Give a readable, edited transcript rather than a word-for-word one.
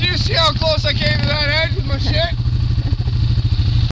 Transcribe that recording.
you see how close I came to that?